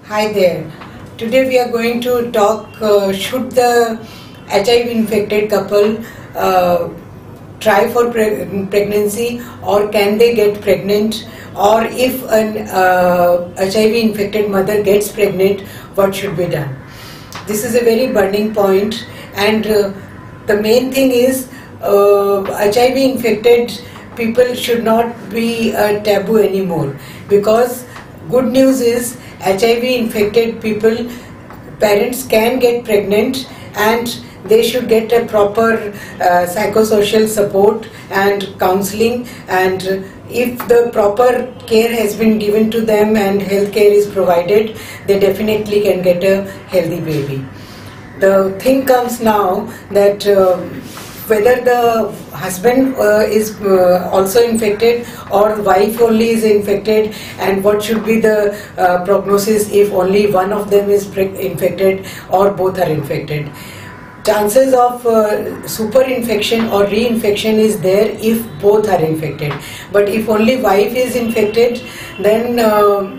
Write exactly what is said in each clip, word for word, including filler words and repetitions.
Hi there. Today we are going to talk uh, should the H I V infected couple uh, try for pre pregnancy, or can they get pregnant, or if an uh, H I V infected mother gets pregnant, what should be done? This is a very burning point, and uh, the main thing is uh, H I V infected people should not be a taboo anymore, because good news is H I V infected people, parents can get pregnant, and they should get a proper uh, psychosocial support and counseling, and if the proper care has been given to them and health care is provided, they definitely can get a healthy baby. The thing comes now that uh, whether the husband uh, is uh, also infected or wife only is infected, and what should be the uh, prognosis if only one of them is infected or both are infected. Chances of uh, super infection or reinfection is there if both are infected, but if only wife is infected, then uh,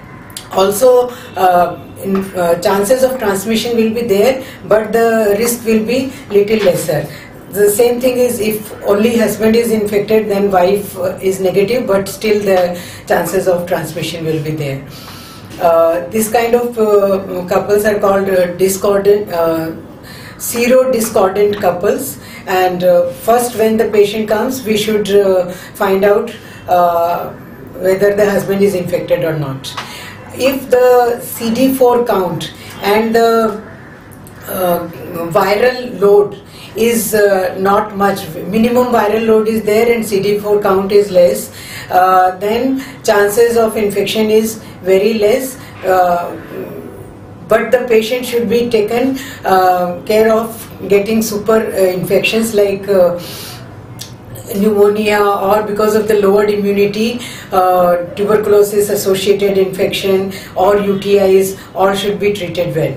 also uh, in, uh, chances of transmission will be there, but the risk will be little lesser. The same thing is if only husband is infected, then wife uh, is negative, but still the chances of transmission will be there. Uh, this kind of uh, couples are called uh, discordant, uh, sero-discordant couples, and uh, first when the patient comes, we should uh, find out uh, whether the husband is infected or not. If the C D four count and the uh, viral load is uh, not much, minimum viral load is there and C D four count is less, uh, then chances of infection is very less, uh, but the patient should be taken uh, care of getting super uh, infections like uh, pneumonia, or because of the lowered immunity, uh, tuberculosis associated infection or U T Is, all should be treated well.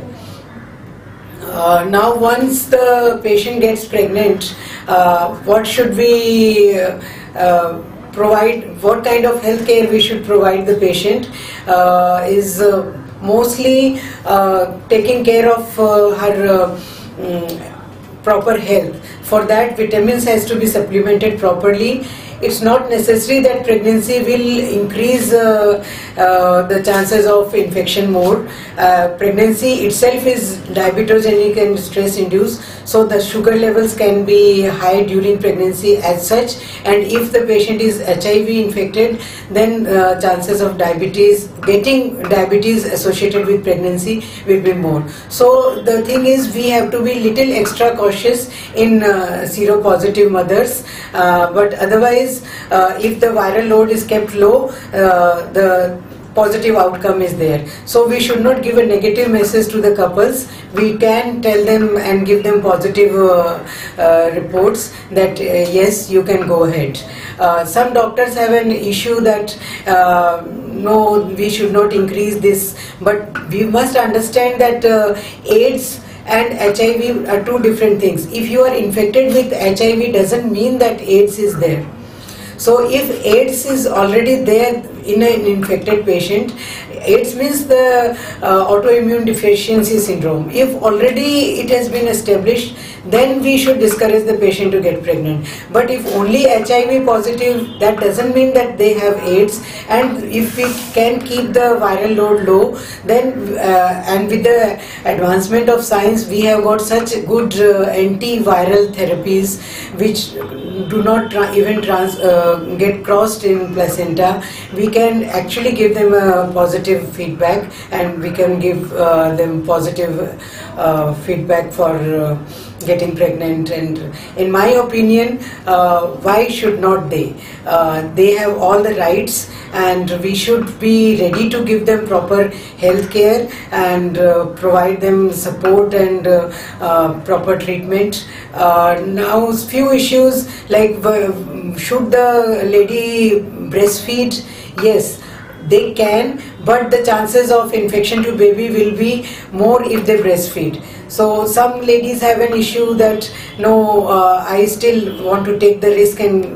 Uh, now once the patient gets pregnant, uh, what should we uh, uh, provide, what kind of health care we should provide the patient uh, is uh, mostly uh, taking care of uh, her uh, um, proper health. For that, vitamins has to be supplemented properly. It's not necessary that pregnancy will increase uh, uh, the chances of infection more. Uh, pregnancy itself is diabetogenic and stress induced, so the sugar levels can be high during pregnancy as such, and if the patient is H I V infected, then uh, chances of diabetes, getting diabetes associated with pregnancy will be more. So the thing is, we have to be little extra cautious in uh, seropositive mothers, uh, but otherwise Uh, if the viral load is kept low, uh, the positive outcome is there. So we should not give a negative message to the couples. We can tell them and give them positive uh, uh, reports that uh, yes, you can go ahead. Uh, some doctors have an issue that uh, no, we should not increase this, but we must understand that uh, AIDS and H I V are two different things. If you are infected with H I V, doesn't mean that AIDS is there. So if AIDS is already there in an infected patient, AIDS means the uh, autoimmune deficiency syndrome. If already it has been established, then we should discourage the patient to get pregnant. But if only H I V positive, that doesn't mean that they have AIDS. And if we can keep the viral load low, then uh, and with the advancement of science, we have got such good uh, antiviral therapies which do not tra even trans uh, get crossed in placenta. We can actually give them a positive feedback, and we can give uh, them positive uh, feedback for uh, getting pregnant. And in my opinion, uh, why should not they? Uh, they have all the rights, and we should be ready to give them proper health care and uh, provide them support and uh, uh, proper treatment. Uh, now few issues like uh, should the lady breastfeed? Yes, they can, but the chances of infection to baby will be more if they breastfeed. So some ladies have an issue that no, uh, I still want to take the risk and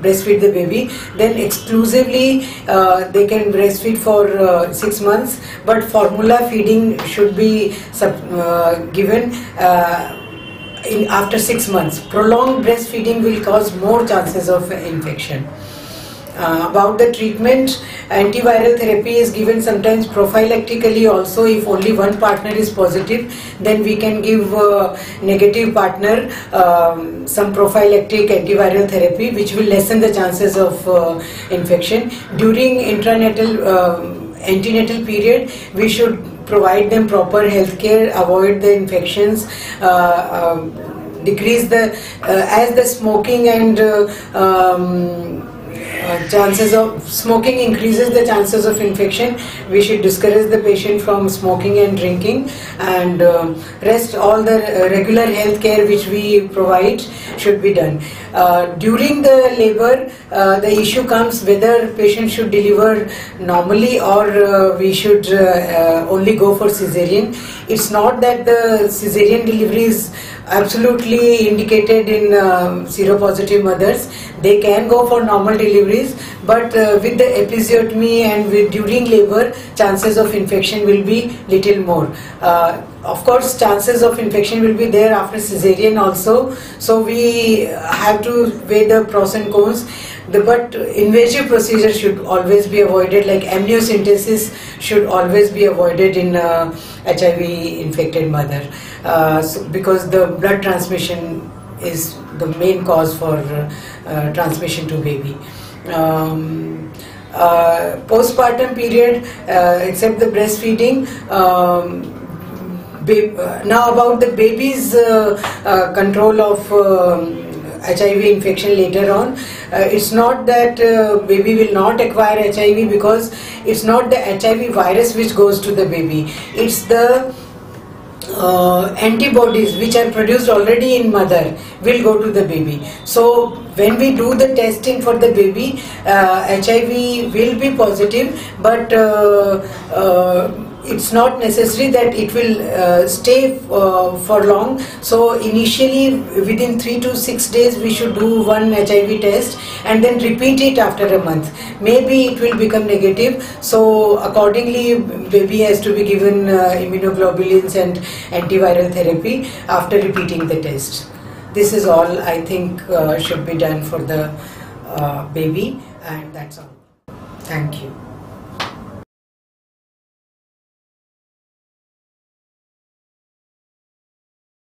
breastfeed the baby, then exclusively uh, they can breastfeed for uh, six months, but formula feeding should be sub, uh, given uh, in after six months. Prolonged breastfeeding will cause more chances of infection. Uh, about the treatment, antiviral therapy is given sometimes prophylactically also. If only one partner is positive, then we can give uh, negative partner um, some prophylactic antiviral therapy, which will lessen the chances of uh, infection. During intranatal uh, antenatal period, we should provide them proper health care, avoid the infections, uh, um, decrease the uh, as the smoking and uh, um, Uh, chances of smoking increases the chances of infection. We should discourage the patient from smoking and drinking, and uh, rest all the uh, regular health care which we provide should be done. Uh, during the labor, uh, the issue comes whether patient should deliver normally or uh, we should uh, uh, only go for cesarean. It's not that the cesarean delivery is absolutely indicated in uh, seropositive mothers. They can go for normal deliveries, but uh, with the episiotomy and with during labor, chances of infection will be little more. Uh, of course, chances of infection will be there after cesarean also, so we have to weigh the pros and cons. The, but invasive procedures should always be avoided, like amniocentesis should always be avoided in uh, H I V infected mother, uh, so because the blood transmission is the main cause for uh, uh, transmission to baby. Um, uh, postpartum period, uh, except the breastfeeding, um, uh, now about the baby's uh, uh, control of um, H I V infection later on. Uh, it's not that uh, baby will not acquire H I V, because it's not the H I V virus which goes to the baby. It's the uh, antibodies which are produced already in mother will go to the baby. So when we do the testing for the baby, uh, H I V will be positive, but uh, uh, it's not necessary that it will uh, stay uh, for long. So initially within three to six days we should do one H I V test and then repeat it after a month. Maybe it will become negative, so accordingly baby has to be given uh, immunoglobulins and antiviral therapy after repeating the test. This is all I think uh, should be done for the uh, baby, and that's all. Thank you.